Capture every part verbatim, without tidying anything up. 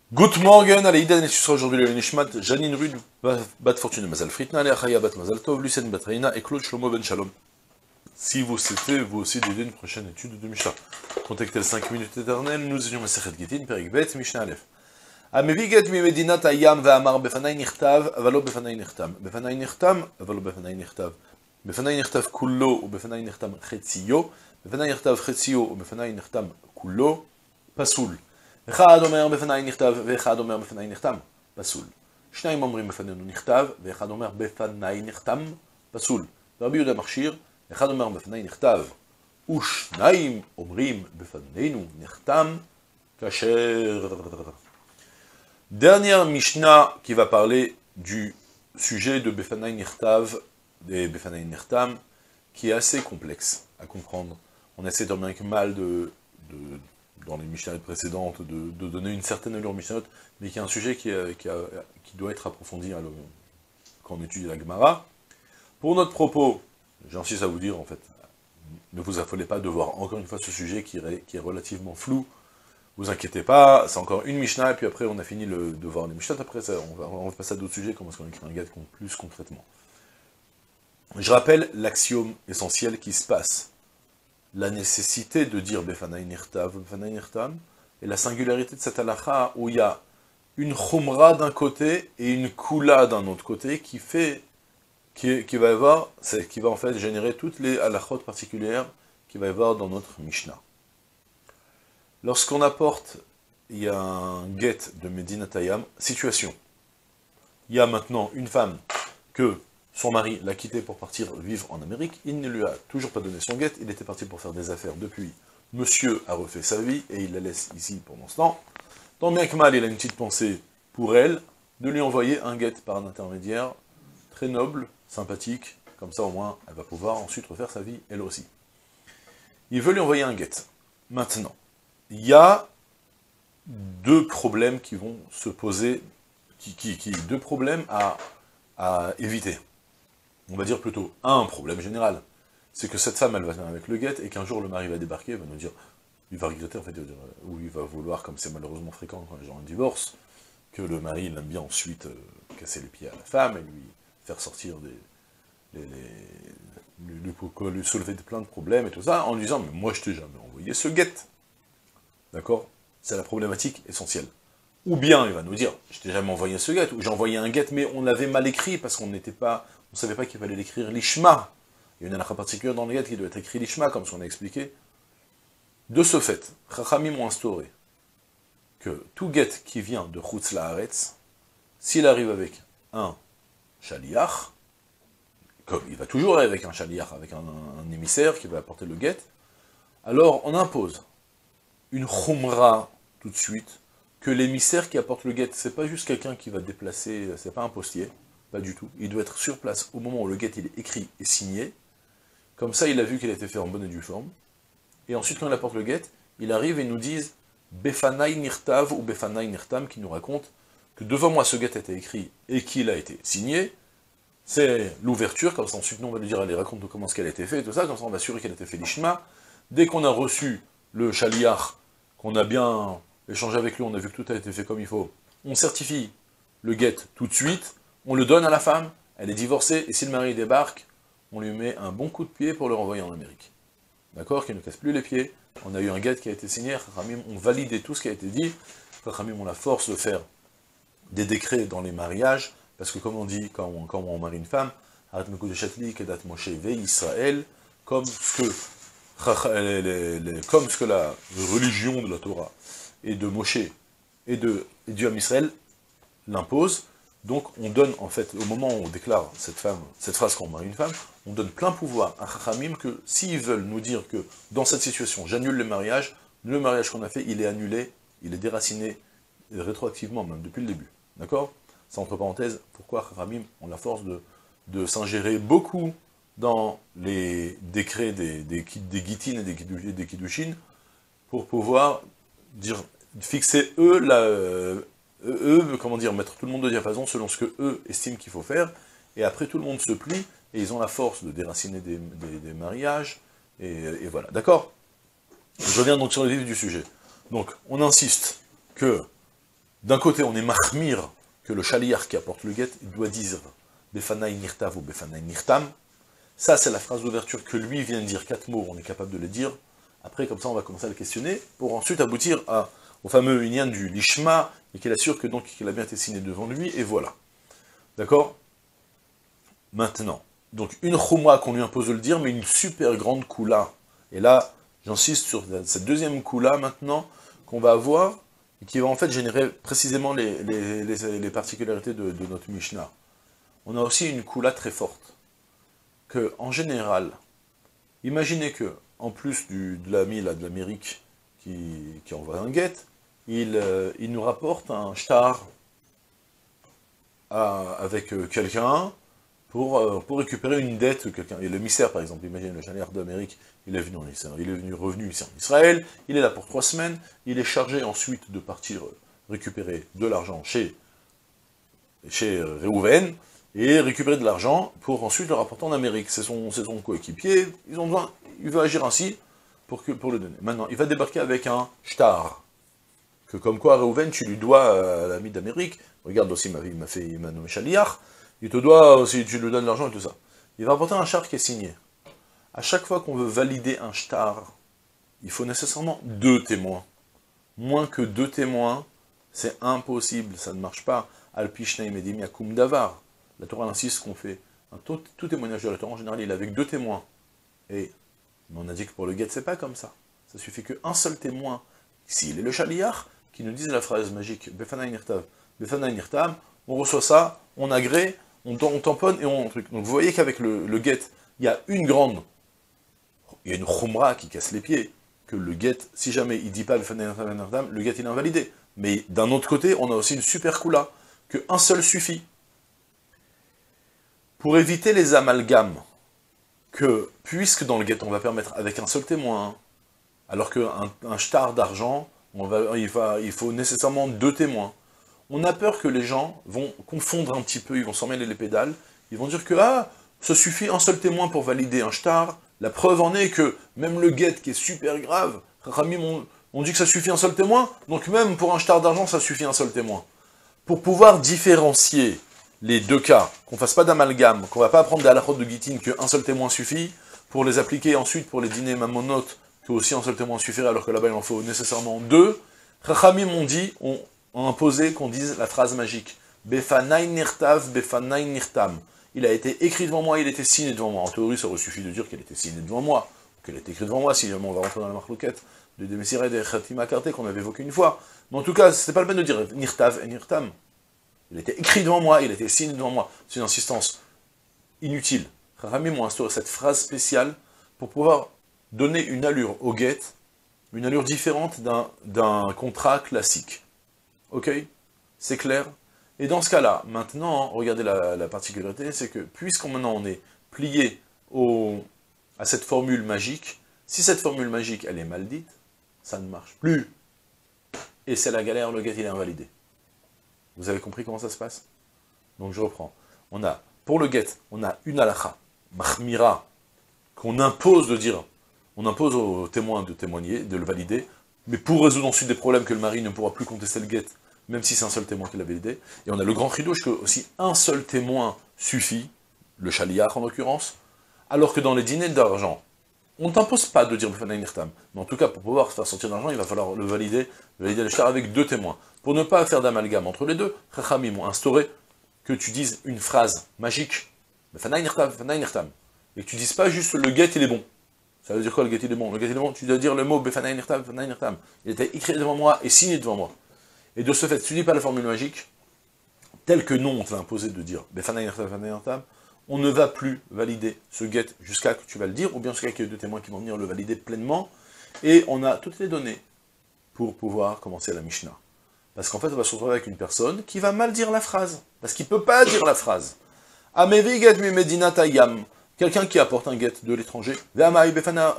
Good morning, Aleïda, et ce sera aujourd'hui le Nishmat, Janine Rude, Bat Fortune Mazal Fritna, Aleachaya Bat Mazal Tov, Lucien Bat Reina et Claude Shlomo Ben Shalom. Si vous souhaitez, vous aussi, d'aider une prochaine étude de Mishnah, contactez le cinq minutes éternelles, nous étions Masechet Gitin, Perik Bet, Mishnah Aleph. Amevi get mi medinat ayam ve'amar befanai nichtav, avalo befanai nichtam. Befanai nichtam, avalo befanai nichtav. Befanai nichtav kullo, ou befanai nichtam chetziyo. Befanai nichtav chetziyo, ou befanai nichtam kullo, pasoul. אחד אומר בפני נכתב, ואחד אומר בפני נחתם, פסול. שניים אומרים בפנינו נכתב, ואחד אומר בפני נחתם, פסול. רבי יהודה מכשיר, אחד אומר בפני נכתב, ושניים אומרים בפנינו נחתם, כשר. Dernière Mishnah qui va parler du sujet de Befanai Nirtav et Befanai Nirtam, qui est assez complexe à comprendre. On essaie tant bien que mal de, de dans les Mishnahs précédentes, de, de donner une certaine allure Mishnahot, mais qui est un sujet qui, a, qui, a, qui doit être approfondi hein, le, quand on étudie la Gemara. Pour notre propos, j'insiste à vous dire, en fait, ne vous affolez pas de voir encore une fois ce sujet qui, qui est relativement flou. Vous inquiétez pas, c'est encore une Mishnah, et puis après on a fini le, de voir les Mishnahs, après ça, on, va, on va passer à d'autres sujets, comment est-ce qu'on écrit un guide plus concrètement. Je rappelle l'axiome essentiel qui se passe. La nécessité de dire Befanai Nirtav, Befanai Nirtam, et la singularité de cette halakha où il y a une chumra d'un côté et une kula d'un autre côté qui fait, qui, qui va avoir, qui va en fait générer toutes les halakhot particulières qu'il va y avoir dans notre Mishnah. Lorsqu'on apporte, il y a un get de Medinat Hayam, situation. Il y a maintenant une femme que son mari l'a quitté pour partir vivre en Amérique, il ne lui a toujours pas donné son guet, il était parti pour faire des affaires depuis. Monsieur a refait sa vie, et il la laisse ici pendant ce temps. Tant bien que mal, il a une petite pensée pour elle, de lui envoyer un guet par un intermédiaire, très noble, sympathique, comme ça au moins, elle va pouvoir ensuite refaire sa vie, elle aussi. Il veut lui envoyer un guet. Maintenant, il y a deux problèmes qui vont se poser, qui, qui, qui, deux problèmes à, à éviter. On va dire plutôt un problème général, c'est que cette femme, elle va venir avec le guet, et qu'un jour le mari va débarquer, il va nous dire, il va regretter en fait, ou il va vouloir, comme c'est malheureusement fréquent quand les gens divorcent, que le mari, il aime bien ensuite euh, casser les pieds à la femme, et lui faire sortir des... Les, les, lui, lui, lui soulever plein de problèmes et tout ça, en lui disant, mais moi je t'ai jamais envoyé ce guet. D'accord? C'est la problématique essentielle. Ou bien, il va nous dire, je t'ai jamais envoyé ce guet, ou j'ai envoyé un guet, mais on l'avait mal écrit, parce qu'on n'était pas... On ne savait pas qu'il fallait l'écrire l'ishma. Il y a une halakha particulière dans le guet qui doit être écrit l'ishma, comme ce qu'on a expliqué. De ce fait, Chachamim ont instauré que tout guet qui vient de Chutz La'aretz, s'il arrive avec un shaliach, comme il va toujours arriver avec un shaliach, avec un, un émissaire qui va apporter le guet, alors on impose une chumra tout de suite, que l'émissaire qui apporte le guet, c'est pas juste quelqu'un qui va déplacer, c'est pas un postier, pas du tout. Il doit être sur place au moment où le guet il est écrit et signé. Comme ça, il a vu qu'il a été fait en bonne et due forme. Et ensuite, quand il apporte le guet, il arrive et nous dit Befanai Nirtav ou Befanai Nirtam, qui nous raconte que devant moi, ce guet a été écrit et qu'il a été signé. C'est l'ouverture, comme ça, ensuite, nous, on va lui dire allez, raconte comment ce qu'elle a été fait, et tout ça, comme ça, on va assurer qu'elle a été fait l'ishma. Dès qu'on a reçu le shaliach, qu'on a bien échangé avec lui, on a vu que tout a été fait comme il faut, on certifie le guet tout de suite. On le donne à la femme, elle est divorcée, et si le mari débarque, on lui met un bon coup de pied pour le renvoyer en Amérique. D'accord? Qu'il ne casse plus les pieds. On a eu un guet qui a été signé, Chachamim ont validé tout ce qui a été dit, Chachamim ont la force de faire des décrets dans les mariages, parce que comme on dit, quand on, quand on marie une femme, Israël, comme ce que, comme ce que la religion de la Torah et de Moshe et de et Dieu Israël l'impose. Donc, on donne, en fait, au moment où on déclare cette femme, cette phrase quand on marie une femme, on donne plein pouvoir à Chachamim que, s'ils veulent nous dire que, dans cette situation, j'annule le mariage, le mariage qu'on a fait, il est annulé, il est déraciné, rétroactivement, même depuis le début. D'accord? C'est entre parenthèses, pourquoi Chachamim ont la force de, de s'ingérer beaucoup dans les décrets des, des, des Gitin et des, des Kiddushin, pour pouvoir dire, fixer eux la... Euh, eux, comment dire, mettre tout le monde de diapason selon ce que eux estiment qu'il faut faire, et après tout le monde se plie, et ils ont la force de déraciner des, des, des mariages, et, et voilà, d'accord? Je reviens donc sur le vif du sujet. Donc, on insiste que d'un côté, on est mahmir, que le shaliach qui apporte le get, il doit dire Befanai nirtav ou Befanai nirtam. Ça, c'est la phrase d'ouverture que lui vient de dire, quatre mots, on est capable de les dire. Après, comme ça, on va commencer à le questionner, pour ensuite aboutir à, au fameux union du lishma, et qu'il assure que donc qu'il a bien été signé devant lui, et voilà. D'accord? Maintenant, donc une chumra qu'on lui impose de le dire, mais une super grande kula. Et là, j'insiste sur cette deuxième kula maintenant, qu'on va avoir, et qui va en fait générer précisément les, les, les, les particularités de, de notre Mishnah. On a aussi une kula très forte, que en général, imaginez que, en plus du, de l'ami de l'Amérique qui, qui envoie un get, il, euh, il nous rapporte un shtar à, avec euh, quelqu'un pour, euh, pour récupérer une dette, quelqu'un. Et l'émissaire, par exemple, imaginez le shaliach d'Amérique, il est venu en Israël, il est venu revenu ici en Israël, il est là pour trois semaines, il est chargé ensuite de partir récupérer de l'argent chez, chez euh, Réhouven, et récupérer de l'argent pour ensuite le rapporter en Amérique. C'est son, c'est son coéquipier, ils ont besoin, il veut agir ainsi pour, que, pour le donner. Maintenant, il va débarquer avec un shtar, que comme quoi, Réhouven, tu lui dois à l'ami d'Amérique, regarde aussi, il m'a fait, il m'a nommé shaliach, il te doit aussi, tu lui donnes l'argent et tout ça. Il va apporter un shtar qui est signé. À chaque fois qu'on veut valider un shtar, il faut nécessairement deux témoins. Moins que deux témoins, c'est impossible, ça ne marche pas. Al-Pishnaim Edim Yakum Davar. La Torah insiste qu'on fait un tout, tout témoignage de la Torah, en général, il est avec deux témoins. Et mais on a dit que pour le guet, c'est pas comme ça. Ça suffit qu'un seul témoin, s'il est le shaliach, qui nous dise la phrase magique, Befanai Nirtav, Befanai Nirtam, on reçoit ça, on agrée, on, on tamponne et on truc. Donc vous voyez qu'avec le, le guet, il y a une grande, il y a une chumra qui casse les pieds, que le guet, si jamais il dit pas Befanai Nirtam, le guet il est invalidé. Mais d'un autre côté, on a aussi une super kula, que un seul suffit. Pour éviter les amalgames, que, puisque dans le guet, on va permettre avec un seul témoin, alors qu'un un shtar d'argent, il, va, il faut nécessairement deux témoins, on a peur que les gens vont confondre un petit peu, ils vont s'en mêler les pédales, ils vont dire que, ah, ça suffit un seul témoin pour valider un shtar, la preuve en est que, même le guet qui est super grave, Ramim, on, on dit que ça suffit un seul témoin, donc même pour un shtar d'argent, ça suffit un seul témoin. Pour pouvoir différencier les deux cas, qu'on ne fasse pas d'amalgame, qu'on ne va pas apprendre des halachot de Gittin qu'un seul témoin suffit, pour les appliquer ensuite pour les dîners mamonotes, que aussi un seul témoin suffirait, alors que là-bas il en faut nécessairement deux, Chachamim ont dit, ont, ont imposé qu'on dise la phrase magique, Befanai nirtav, Befanai nirtam. Il a été écrit devant moi, il a été signé devant moi. En théorie, ça aurait suffi de dire qu'il était signé devant moi, qu'elle a été écrite devant moi, si on va rentrer dans la marloquette de Demessire et de Khatima Karté qu'on avait évoqué une fois. Mais en tout cas, c'est pas le peine de dire nirtav et nirtam. Il était écrit devant moi, il était signé devant moi. C'est une insistance inutile. Rami m'a instauré cette phrase spéciale pour pouvoir donner une allure au guet, une allure différente d'un contrat classique. Ok? C'est clair? Et dans ce cas-là, maintenant, regardez la, la particularité, c'est que puisqu'on maintenant on est plié au, à cette formule magique, si cette formule magique elle est mal dite, ça ne marche plus. Et c'est la galère, le guet il est invalidé. Vous avez compris comment ça se passe? Donc je reprends. On a, pour le guet, on a une halakha, mahmira, qu'on impose de dire, on impose aux témoins de témoigner, de le valider, mais pour résoudre ensuite des problèmes que le mari ne pourra plus contester le guet, même si c'est un seul témoin qui l'a validé. Et on a le grand chidouche que aussi un seul témoin suffit, le shaliach en l'occurrence, alors que dans les dîners d'argent, on ne t'impose pas de dire Befanai Nirtam, mais en tout cas, pour pouvoir faire sortir d'argent, il va falloir le valider, valider le shtar avec deux témoins. Pour ne pas faire d'amalgame entre les deux, Chachamim m'ont instauré que tu dises une phrase magique, Befanai Nirtam, Befanai Nirtam, et que tu dises pas juste le guet il est bon. Ça veut dire quoi le guet il est bon? Le guet il est bon, tu dois dire le mot Befanai Nirtam, Befanai Nirtam. Il était écrit devant moi et signé devant moi. Et de ce fait, si tu ne dis pas la formule magique, telle que non, on te l'a imposé de dire Befanai Nirtam, Befanai Nirtam, on ne va plus valider ce guet jusqu'à que tu vas le dire, ou bien jusqu'à qu'il y ait deux témoins qui vont venir le valider pleinement, et on a toutes les données pour pouvoir commencer la Mishnah. Parce qu'en fait, on va se retrouver avec une personne qui va mal dire la phrase, parce qu'il ne peut pas dire la phrase. Amevi get mi medina tayam, quelqu'un qui apporte un guet de l'étranger, ve'amar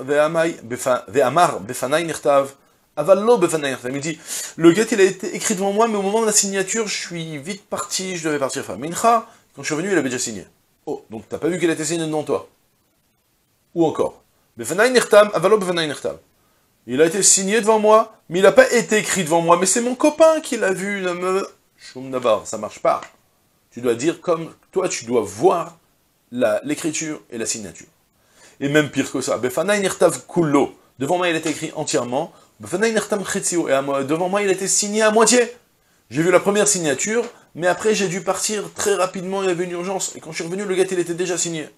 befanai nirtav, avallo befanai nirtav, il dit, le guet il a été écrit devant moi, mais au moment de la signature, je suis vite parti, je devais partir faire mincha, quand je suis venu, il avait déjà signé. Oh, donc t'as pas vu qu'elle était signée devant toi. Ou encore, Befanai nirtam, avalo befanai nirtam. Il a été signé devant moi, mais il n'a pas été écrit devant moi, mais c'est mon copain qui l'a vu. Shum davar, ça marche pas. Tu dois dire comme toi, tu dois voir l'écriture et la signature. Et même pire que ça, Befanai nirtav kullo. Devant moi, il était écrit entièrement. Befanai nirtam chetzio. Et devant moi, il était signé à moitié. J'ai vu la première signature, mais après, j'ai dû partir très rapidement, il y avait une urgence. Et quand je suis revenu, le gars, il était déjà signé.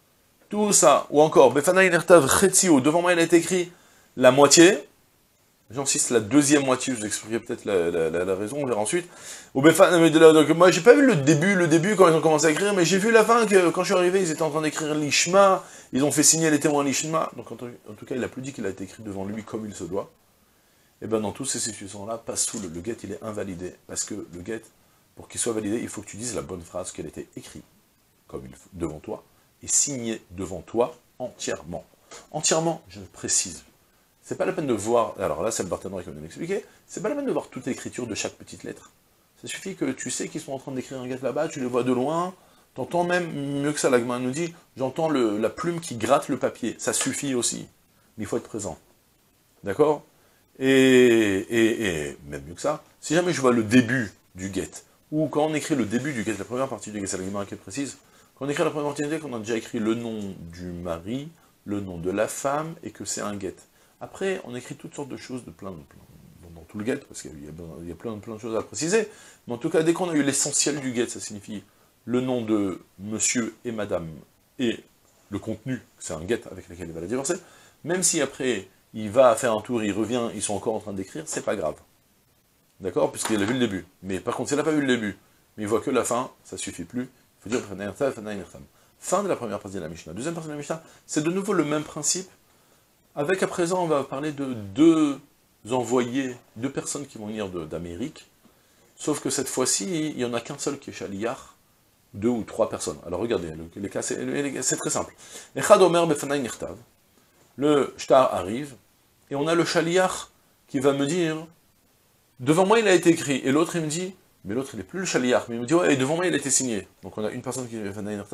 Tout ça. Ou encore, Befanai nirtav chetzio. Devant moi, il a été écrit la moitié. J'insiste, la deuxième moitié, je vous expliquerai peut-être la, la, la, la raison, on verra ensuite. Au Befanai, donc moi, j'ai pas vu le début, le début quand ils ont commencé à écrire, mais j'ai vu la fin, que quand je suis arrivé, ils étaient en train d'écrire l'Ishma. Ils ont fait signer les témoins l'Ishma, donc en, en tout cas, il a plus dit qu'il a été écrit devant lui comme il se doit. Et bien dans toutes ces situations-là, passe sous le, le guet, il est invalidé, parce que le guet, pour qu'il soit validé, il faut que tu dises la bonne phrase, qu'elle était écrite comme il faut, devant toi, et signée devant toi entièrement. Entièrement, je précise. C'est pas la peine de voir, alors là c'est le partenaire qui va nous expliquer, c'est pas la peine de voir toute l'écriture de chaque petite lettre. Ça suffit que tu sais qu'ils sont en train d'écrire un guet là-bas, tu les vois de loin. T'entends même, mieux que ça, l'Agma nous dit, j'entends la plume qui gratte le papier. Ça suffit aussi. Mais il faut être présent. D'accord et, et, et même mieux que ça, si jamais je vois le début du guet, ou quand on écrit le début du guet, la première partie du guet, c'est l'Agma qui est précise, quand on écrit la première partie du guet, on a déjà écrit le nom du mari, le nom de la femme, et que c'est un guet. Après, on écrit toutes sortes de choses, de plein de plein, dans tout le guet, parce qu'il y a, il y a plein, plein de choses à préciser, mais en tout cas, dès qu'on a eu l'essentiel du guet, ça signifie le nom de monsieur et madame, et le contenu, c'est un guet avec lequel il va la divorcer, même si après, il va faire un tour, il revient, ils sont encore en train d'écrire, c'est pas grave. D'accord? Puisqu'il a vu le début. Mais par contre, s'il n'a pas vu le début, mais il voit que la fin, ça suffit plus, il faut dire fin de la première partie de la Mishnah. Deuxième partie de la Mishnah, c'est de nouveau le même principe, avec à présent, on va parler de deux envoyés, deux personnes qui vont venir d'Amérique, sauf que cette fois-ci, il n'y en a qu'un seul qui est Shaliach, deux ou trois personnes. Alors regardez, le, les cas, c'est très simple. Le shtar arrive, et on a le shaliach qui va me dire, devant moi il a été écrit, et l'autre il me dit, mais l'autre il n'est plus le shaliach, mais il me dit, ouais, et devant moi il a été signé. Donc on a une personne qui dit,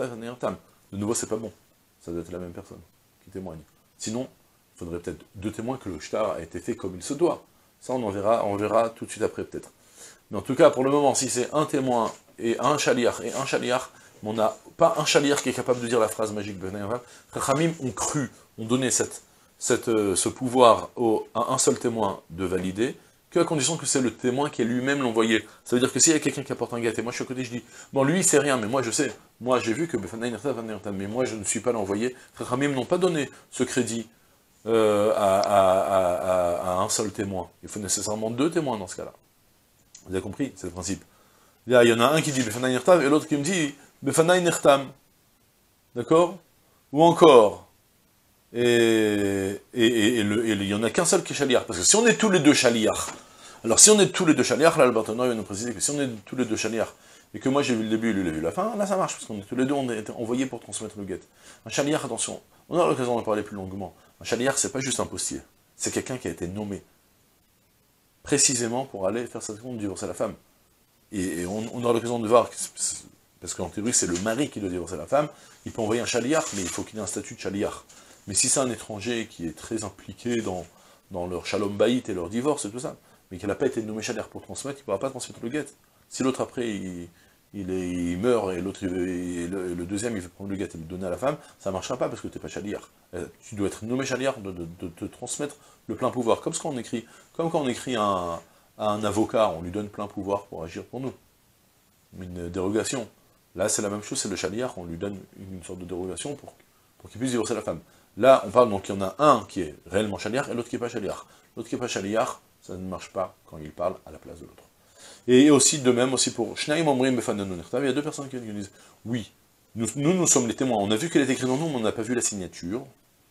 de nouveau c'est pas bon, ça doit être la même personne qui témoigne. Sinon, il faudrait peut-être deux témoins que le shtar a été fait comme il se doit. Ça on en verra, on verra tout de suite après peut-être. Mais en tout cas, pour le moment, si c'est un témoin et un shaliach et un shaliach, on n'a pas un shaliach qui est capable de dire la phrase magique. Chachamim ont cru, ont donné cette, cette, euh, ce pouvoir au, à un seul témoin de valider, qu'à condition que c'est le témoin qui est lui-même l'envoyé. Ça veut dire que s'il y a quelqu'un qui apporte un gâteau, et moi je suis à côté, je dis, bon lui il sait rien, mais moi je sais, moi j'ai vu que, mais moi je ne suis pas l'envoyé. Chachamim n'ont pas donné ce crédit euh, à, à, à, à un seul témoin. Il faut nécessairement deux témoins dans ce cas-là. Vous avez compris, c'est le principe. Là, il y en a un qui dit Befanai Nirtav et l'autre qui me dit Befanai Nirtam. D'accord? Ou encore, et, et, et, et, le, et il n'y en a qu'un seul qui est Shaliach. Parce que si on est tous les deux Shaliach, alors si on est tous les deux Shaliach, là le Barthénor va nous préciser que si on est tous les deux Shaliach, et que moi j'ai vu le début et lui il a vu la fin, là ça marche, parce qu'on est tous les deux, on a été envoyés pour transmettre le guet. Un Shaliach, attention, on aura l'occasion d'en parler plus longuement. Un Shaliach, c'est pas juste un postier, c'est quelqu'un qui a été nommé précisément pour aller faire cette compte, divorcer la femme. Et, et on, on aura l'occasion de voir, parce qu'en théorie c'est le mari qui doit divorcer la femme, il peut envoyer un shaliach, mais il faut qu'il ait un statut de shaliach. Mais si c'est un étranger qui est très impliqué dans, dans leur shalom baït et leur divorce et tout ça, mais qu'il n'a pas été nommé shaliach pour transmettre, il ne pourra pas transmettre le guet. Si l'autre après il, il, est, il meurt et l'autre le, le deuxième il veut prendre le guet et le donner à la femme, ça ne marchera pas parce que tu n'es pas shaliach. Tu dois être nommé shaliach de, de, de, de te transmettre le plein pouvoir, comme ce qu'on écrit, comme quand on écrit un, un avocat, on lui donne plein pouvoir pour agir pour nous. Une dérogation. Là, c'est la même chose, c'est le shaliach, on lui donne une sorte de dérogation pour, pour qu'il puisse divorcer la femme. Là, on parle donc, il y en a un qui est réellement shaliach et l'autre qui n'est pas shaliach. L'autre qui n'est pas shaliach, ça ne marche pas quand il parle à la place de l'autre. Et aussi, de même, aussi pour Shnaim Omrim Befananu Nirtav, il y a deux personnes qui disent, oui, nous, nous, nous sommes les témoins, on a vu qu'elle est écrite dans nous, mais on n'a pas vu la signature.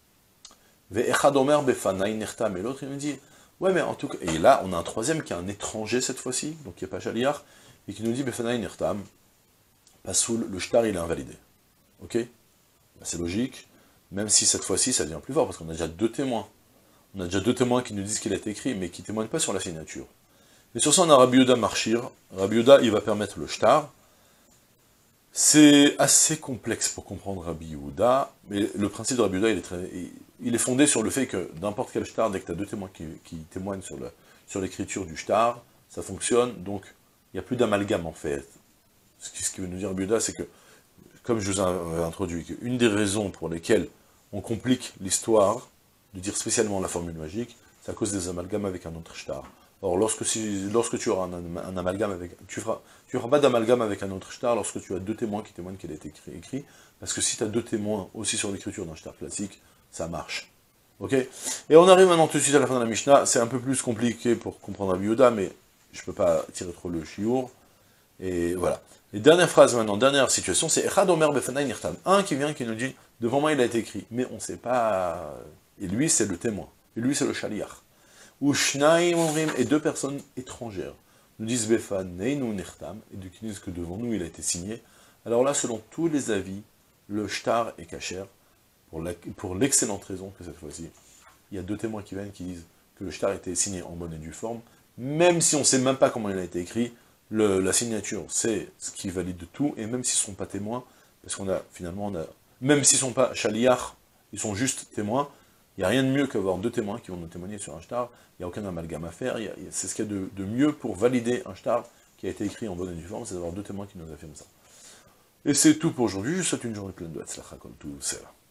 Ve'echad Omer Befanai Nirtam, et l'autre, il me dit, ouais, mais en tout cas, et là, on a un troisième qui est un étranger cette fois-ci, donc qui n'est pas shaliach, et qui nous dit Befanai Nirtam, Pasoul, le shtar il est invalidé. Ok? Ben, c'est logique, même si cette fois-ci ça devient plus fort, parce qu'on a déjà deux témoins. On a déjà deux témoins qui nous disent qu'il a été écrit, mais qui ne témoignent pas sur la signature. Et sur ça, on a Rabbi Yehuda Marchir. Rabbi Yehuda, il va permettre le shtar, C'est assez complexe pour comprendre Rabbi Yehuda, mais le principe de Rabbi Yehuda, il est, très, il est fondé sur le fait que n'importe quel shtar, dès que tu as deux témoins qui, qui témoignent sur le, sur l'écriture du shtar, ça fonctionne, donc il n'y a plus d'amalgame en fait. Ce qui, ce qui veut nous dire Rabbi Yehuda, c'est que, comme je vous ai introduit, une des raisons pour lesquelles on complique l'histoire, de dire spécialement la formule magique, c'est à cause des amalgames avec un autre shtar. Or, lorsque, si, lorsque tu auras un, un amalgame avec... Tu feras, tu feras pas d'amalgame avec un autre shtar lorsque tu as deux témoins qui témoignent qu'elle a été écrit, écrit, parce que si tu as deux témoins aussi sur l'écriture d'un shtar classique, ça marche. Ok? Et on arrive maintenant tout de suite à la fin de la Mishnah, c'est un peu plus compliqué pour comprendre Rabbi Yehuda, mais je peux pas tirer trop le chiour. Et voilà. Les dernières phrases maintenant, dernière situation, c'est Echad Omer Befanai Nirtam. Un qui vient qui nous dit, devant moi il a été écrit, mais on ne sait pas... Et lui c'est le témoin, et lui c'est le shaliach. Ou Shnaim Omrim, et deux personnes étrangères, nous disent Befaneinu Nirtam, et qui disent que devant nous il a été signé. Alors là, selon tous les avis, le shtar est kasher, pour, la, pour l'excellente raison que cette fois-ci, il y a deux témoins qui viennent qui disent que le shtar a été signé en bonne et due forme, même si on ne sait même pas comment il a été écrit, le, la signature, c'est ce qui valide tout, et même s'ils ne sont pas témoins, parce qu'on a, finalement, on a, même s'ils ne sont pas shaliach, ils sont juste témoins, il n'y a rien de mieux qu'avoir deux témoins qui vont nous témoigner sur un shtar, il n'y a aucun amalgame à faire, c'est ce qu'il y a de, de mieux pour valider un shtar qui a été écrit en bonne et due forme, c'est d'avoir deux témoins qui nous affirment ça. Et c'est tout pour aujourd'hui, je vous souhaite une journée pleine de Hatzlacha comme tout, c'est là.